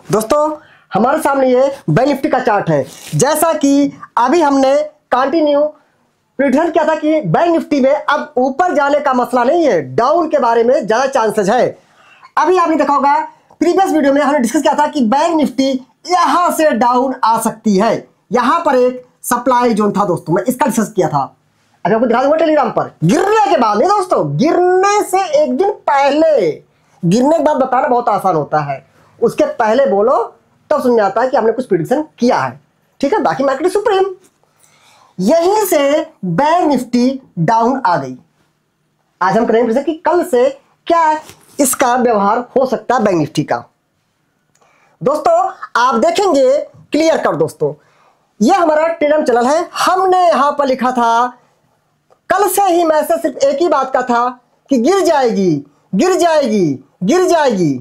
दोस्तों हमारे सामने ये बैंक निफ्टी का चार्ट है। जैसा कि अभी हमने कंटिन्यू प्रिडिक्शन किया था कि बैंक निफ्टी में अब ऊपर जाने का मसला नहीं है, डाउन के बारे में ज्यादा चांसेस है। अभी आपने देखा होगा प्रीवियस वीडियो में हमने डिस्कस किया था कि बैंक निफ्टी यहां से डाउन आ सकती है। यहां पर एक सप्लाई जोन था दोस्तों, मैं इसका डिस्कस किया था। अभी आपको दिखा दूंगा टेलीग्राम पर। गिरने के बाद नहीं दोस्तों, गिरने से एक दिन पहले, गिरने के बाद बताना बहुत आसान होता है, उसके पहले बोलो तब समझ में आता है कि हमने कुछ प्रिडिक्शन किया है। ठीक है, बाकी मार्केट सुप्रीम। यहीं से बैंक निफ्टी डाउन आ गई। आज हम करेंगे कि कल से क्या इसका व्यवहार हो सकता है बैंक निफ्टी का। दोस्तों आप देखेंगे क्लियर कर दोस्तों, यह हमारा टेलीग्राम चैनल है। हमने यहां पर लिखा था, कल से ही मैसेज सिर्फ एक ही बात का था कि गिर जाएगी गिर जाएगी गिर जाएगी,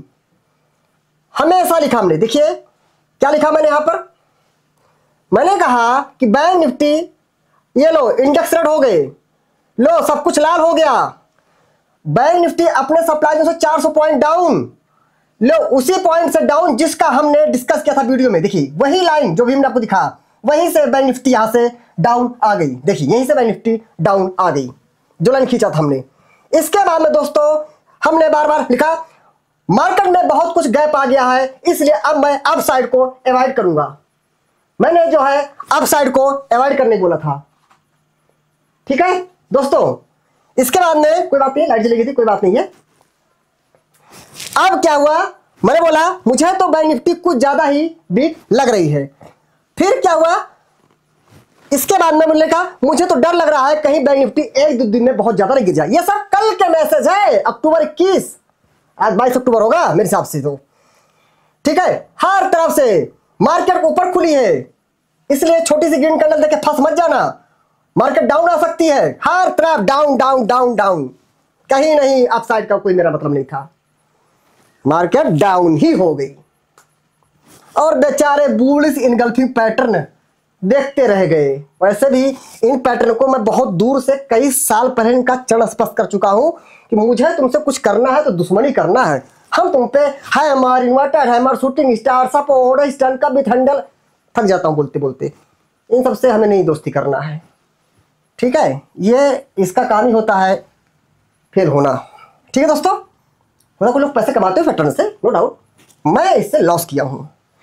हमेशा लिखा हमने। देखिए क्या लिखा मैंने यहां पर, मैंने कहा कि बैंक निफ्टी ये लो इंडेक्स रेड हो गए, लो सब कुछ लाल हो गया, बैंक निफ्टी अपने सप्लाई से 400 पॉइंट डाउन, लो उसी पॉइंट से डाउन जिसका हमने डिस्कस किया था वीडियो में। देखिए वही लाइन जो भी हमने आपको दिखा, वहीं से बैंक निफ्टी यहां से डाउन आ गई। देखिए यहीं से बैंक निफ्टी डाउन आ गई, जो लाइन खींचा था हमने। इसके बाद में दोस्तों हमने बार बार लिखा मार्केट में बहुत कुछ गैप आ गया है, इसलिए अब मैं अप साइड को अवॉइड करूंगा। मैंने जो है अप साइड को अवॉइड करने बोला था। ठीक है दोस्तों, इसके बाद में कोई बात नहीं, लाइट चली गई थी, कोई बात नहीं है। अब क्या हुआ, मैंने बोला मुझे तो बैंक निफ्टी कुछ ज्यादा ही वीक लग रही है। फिर क्या हुआ, इसके बाद में मैंने कहा मुझे तो डर लग रहा है कहीं बैंक निफ्टी एक दो दिन में बहुत ज्यादा गिर जाए। ये सब कल के मैसेज है, अक्टूबर 21, आज 22 अक्टूबर होगा मेरे हिसाब से तो। ठीक है, हर तरफ से मार्केट ऊपर खुली है, इसलिए छोटी सी ग्रीन कैंडल देके फंस मत जाना। मार्केट डाउन आ सकती है, हर तरफ डाउन डाउन डाउन डाउन, कहीं नहीं अपसाइड का कोई मेरा मतलब नहीं था। मार्केट डाउन ही हो गई और बेचारे बुलिश इनगल्फिंग पैटर्न देखते रह गए। वैसे भी इन पैटर्न को मैं बहुत दूर से कई साल पहले इनका चरण स्पष्ट कर चुका हूं कि मुझे तुमसे कुछ करना है तो दुश्मनी करना है। हम तुम पे है हमार इन्वर्टर, है हमार शूटिंग स्टार, सपोर्ट स्टंट का विथ हैंडल, थक जाता हूं बोलते बोलते। इन सबसे हमें नहीं दोस्ती करना है। ठीक है, ये इसका काम ही होता है फेल होना। ठीक है दोस्तों, कोई लोग पैसे कमाते हो पैटर्न से, नो डाउट, मैं इससे लॉस किया हूं।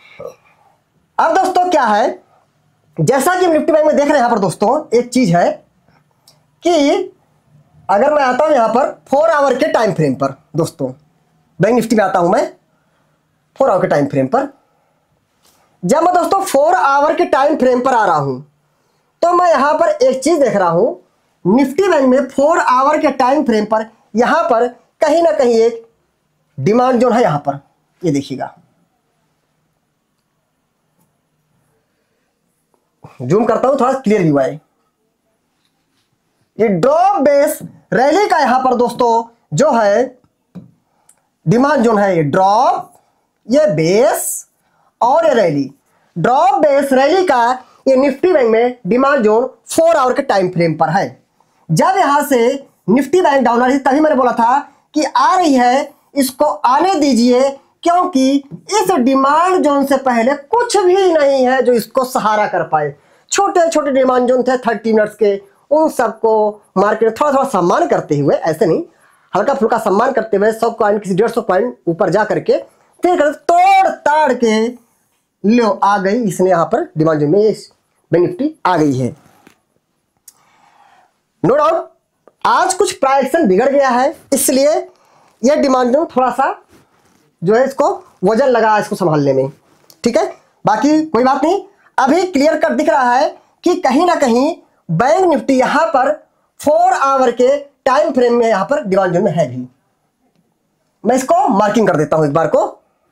अब दोस्तों क्या है, जैसा कि निफ्टी बैंक में देख रहे हैं यहां पर दोस्तों, एक चीज है कि अगर मैं आता हूं यहां पर 4 आवर के टाइम फ्रेम पर, दोस्तों बैंक निफ्टी में आता हूं मैं 4 आवर के टाइम फ्रेम पर। जब मैं दोस्तों 4 आवर के टाइम फ्रेम पर आ रहा हूं तो मैं यहां पर एक चीज देख रहा हूं, निफ्टी बैंक में 4 आवर के टाइम फ्रेम पर यहां पर कहीं ना कहीं एक डिमांड जोन है। यहां पर ये देखिएगा, जूम करता हूं थोड़ा क्लियर व्यू आए। ये ड्रॉप बेस रैली का यहां पर दोस्तों जो है डिमांड जोन है, ये ड्रॉप, ये बेस और ये रैली। ड्रॉप बेस रैली का ये निफ्टी बैंक में डिमांड जोन 4 आवर के टाइम फ्रेम पर है। जब यहां से निफ्टी बैंक डाउन आ रही थी तभी मैंने बोला था कि आ रही है, इसको आने दीजिए, क्योंकि इस डिमांड जोन से पहले कुछ भी नहीं है जो इसको सहारा कर पाए। छोटे छोटे डिमांड जोन थे 30 मिनट्स के, उन सबको मार्केट थोड़ा थोड़ा सम्मान करते हुए, ऐसे नहीं हल्का फुल्का सम्मान करते हुए 100 पॉइंट किसी 150 पॉइंट ऊपर जा करके फिर तोड़ ताड़ के लो आ गई। इसने यहां पर डिमांड जोन में बैंक निफ्टी आ गई है। नो डाउट आज कुछ प्राइस बिगड़ गया है, इसलिए यह डिमांड जोन थोड़ा सा जो है इसको वजन लगा इसको संभालने में। ठीक है, बाकी कोई बात नहीं, अभी क्लियर कट दिख रहा है कि कहीं ना कहीं बैंक निफ्टी यहां पर 4 आवर के टाइम फ्रेम में यहां पर डिमांड जोन में है भी। मैं इसको मार्किंग कर देता हूं एक बार को।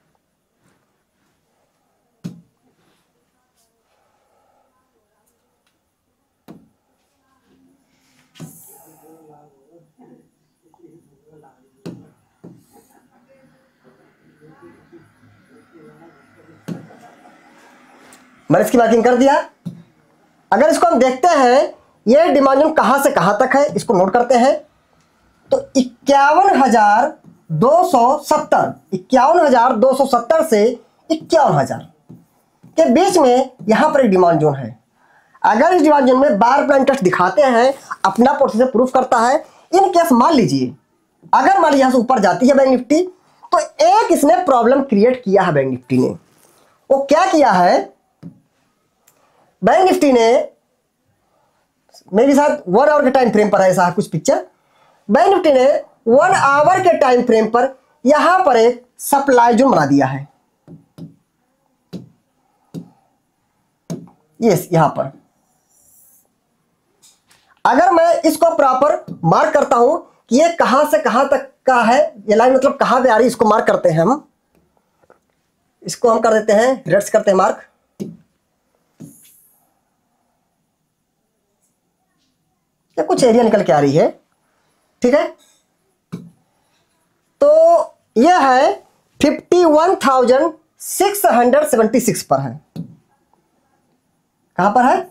मैंने इसकी मार्किंग कर दिया। अगर इसको हम देखते हैं ये डिमांड जोन कहां से कहां तक है, इसको नोट करते हैं तो 51,270 से 51,000 के बीच में यहां पर एक डिमांड जोन है। अगर इस डिमांड जोन में बार प्लान टेस्ट दिखाते हैं, अपना प्रोसेसर प्रूफ करता है, इन केस मान लीजिए अगर मान लीजिए यहां से ऊपर जाती है बैंक निफ्टी, तो एक इसने प्रॉब्लम क्रिएट किया है बैंक निफ्टी ने। वो क्या किया है, बैंक निफ्टी ने मेरे साथ 1 आवर के टाइम फ्रेम पर है ऐसा कुछ पिक्चर। बैंक निफ्टी ने 1 आवर के टाइम फ्रेम पर यहां पर एक सप्लाई जोन बना दिया है। यस, यहां पर अगर मैं इसको प्रॉपर मार्क करता हूं कि ये कहां से कहां तक का है, ये लाइन मतलब कहां पे आ रही है, इसको मार्क करते हैं हम। इसको हम कर देते हैं, रेड्स करते हैं मार्क। ये कुछ एरिया निकल के आ रही है, ठीक है। तो यह है 51,676 पर है। कहां पर है?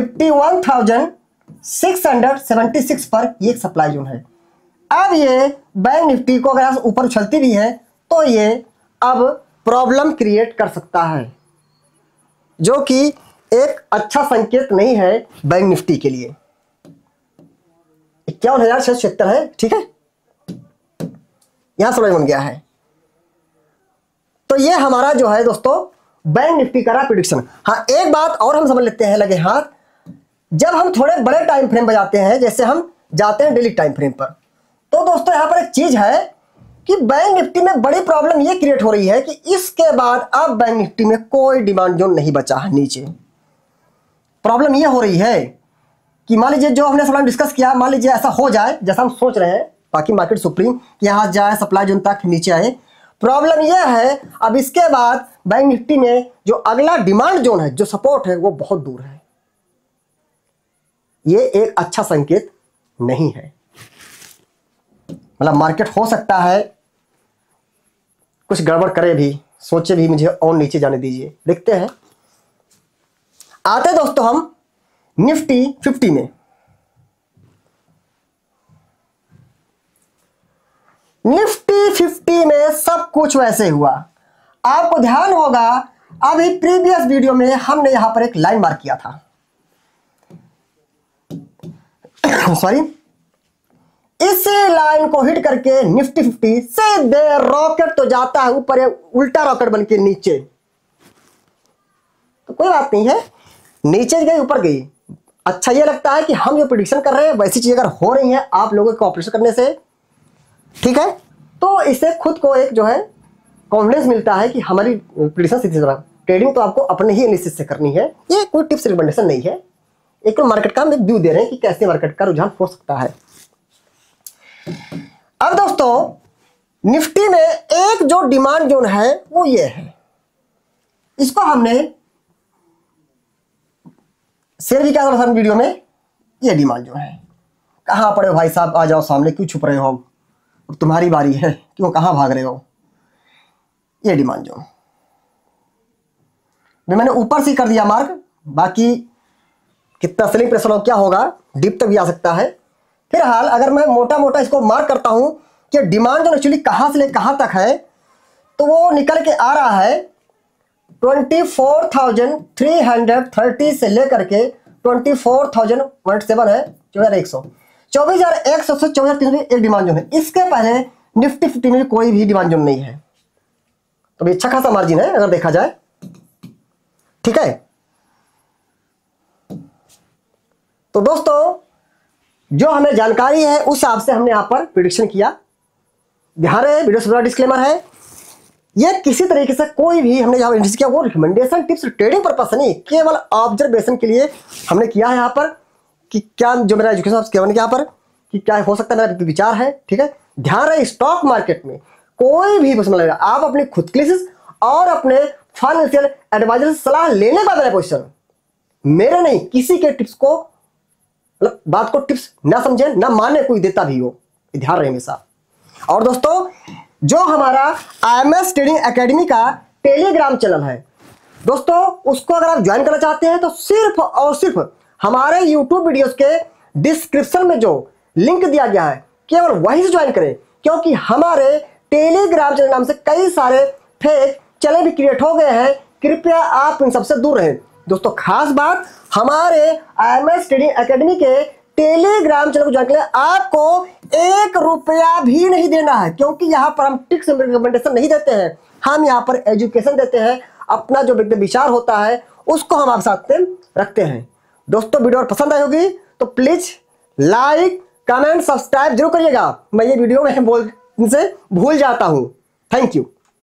51,676 पर ये एक सप्लाई जोन है। अब ये बैंक निफ्टी को अगर ऊपर उछलती भी है तो ये अब प्रॉब्लम क्रिएट कर सकता है, जो कि एक अच्छा संकेत नहीं है बैंक निफ्टी के लिए। 51,676 है, ठीक है, यहां सप्लाई बन गया है। तो ये हमारा जो है दोस्तों बैंक निफ्टी का प्रेडिक्शन। हाँ, एक बात और हम समझ लेते हैं लगे हाथ, जब हम थोड़े बड़े टाइम फ्रेम पर जाते हैं, जैसे हम जाते हैं डेली टाइम फ्रेम पर, तो दोस्तों यहां पर एक चीज है कि बैंक निफ्टी में बड़ी प्रॉब्लम ये क्रिएट हो रही है कि इसके बाद अब बैंक निफ्टी में कोई डिमांड जोन नहीं बचा है नीचे। प्रॉब्लम ये हो रही है कि मान लीजिए जो हमने सप्लाई डिस्कस किया, मान लीजिए ऐसा हो जाए जैसा हम सोच रहे हैं, बाकी मार्केट सुप्रीम यहां जाए, सप्लाई जोन तक नीचे आए। प्रॉब्लम यह है अब इसके बाद बैंक निफ्टी में जो अगला डिमांड जोन है, जो सपोर्ट है, वो बहुत दूर है। ये एक अच्छा संकेत नहीं है। मतलब मार्केट हो सकता है कुछ गड़बड़ करे भी, सोचे भी मुझे और नीचे जाने दीजिए, देखते हैं। आते दोस्तों हम निफ्टी 50 में। निफ्टी 50 में सब कुछ वैसे हुआ। आपको ध्यान होगा अभी प्रीवियस वीडियो में हमने यहां पर एक लाइन मार्क किया था सॉरी, इसी लाइन को हिट करके निफ्टी 50 सीधे रॉकेट तो जाता है ऊपर, उल्टा रॉकेट बनके नीचे। तो कोई बात नहीं है, नीचे गई ऊपर गई। अच्छा ये लगता है कि हम जो प्रेडिक्शन कर रहे हैं वैसी चीज अगर हो रही है आप लोगों के ऑपरेशन करने से, ठीक है, तो इससे खुद को एक जो है कॉन्फिडेंस मिलता है कि हमारी प्रेडिक्शन सीधी तरह। ट्रेडिंग तो आपको अपने ही एनालिसिस से करनी है, ये कोई टिप्स रिकमेंडेशन नहीं है, एक मार्केट का हम एक व्यू दे रहे हैं कि कैसे मार्केट का रुझान हो सकता है। अब दोस्तों निफ्टी में एक जो डिमांड जोन है वो ये है, इसको हमने शेयर भी किया था वीडियो में। ये डिमांड जोन है। कहां पड़े हो भाई साहब, आ जाओ सामने, क्यों छुप रहे हो, तुम्हारी बारी है, क्यों कहां भाग रहे हो। ये डिमांड जोन मैंने ऊपर से कर दिया मार्क, बाकी कितना सेलिंग प्रेशर हो क्या होगा, डीप तक भी आ सकता है। फिलहाल अगर मैं मोटा मोटा इसको मार्क करता हूं कि डिमांड जोन एक्चुअली कहां से ले कहां तक है, तो वो निकल के आ रहा है 24,330 से लेकर के 24,107 है, 24,100 से 24,300 एक डिमांड जोन है। इसके पहले निफ्टी 50 में कोई भी डिमांड जोन नहीं है, तो भी अच्छा खासा मार्जिन है अगर देखा जाए, ठीक है। तो दोस्तों जो हमें जानकारी है उस हिसाब से हमने यहां पर प्रेडिक्शन किया। ध्यान रहे वीडियो से बड़ा डिस्क्लेमर है, ये किसी तरीके से कोई भी हमने यहां किया वो रिकमेंडेशन टिप्स ट्रेडिंग पर्पस नहीं, केवल ऑब्जर्वेशन के लिए हमने किया है यहां पर कि क्या जो मेरा एजुकेशन केवल यहां पर कि क्या हो सकता है, मेरा विचार है, ठीक है। ध्यान रहे स्टॉक मार्केट में कोई भी पसंद लगेगा, आप अपनी खुद की और अपने फाइनेंशियल एडवाइजर से सलाह लेने का मेरा क्वेश्चन, मेरे नहीं, किसी के टिप्स को मतलब बात को टिप्स ना समझे ना माने कोई देता भी हो, ध्यान रहे हमेशा। और दोस्तों जो हमारा IMS ट्रेडिंग एकेडमी का टेलीग्राम चैनल है दोस्तों, उसको अगर आप ज्वाइन करना चाहते हैं तो सिर्फ और सिर्फ हमारे YouTube वीडियोस के डिस्क्रिप्शन में जो लिंक दिया गया है केवल वहीं से ज्वाइन करें, क्योंकि हमारे टेलीग्राम चैनल नाम से कई सारे फेक चैनल भी क्रिएट हो गए हैं, कृपया आप इन सबसे दूर रहें। दोस्तों खास बात, हमारे IMS ट्रेडिंग एकेडमी के टेलीग्राम चैनल को ज्वाइन के लिए आपको 1 रुपया भी नहीं देना है, क्योंकि यहाँ पर हम टिप्स एंड रिकमेंडेशन नहीं देते हैं, हम यहाँ पर एजुकेशन देते हैं। अपना जो व्यक्ति विचार होता है उसको हम आप साथ में रखते हैं। दोस्तों वीडियो पसंद आई होगी तो प्लीज लाइक, कमेंट, सब्सक्राइब जरूर करिएगा। मैं ये वीडियो में बोलने से भूल जाता हूँ। Thank you.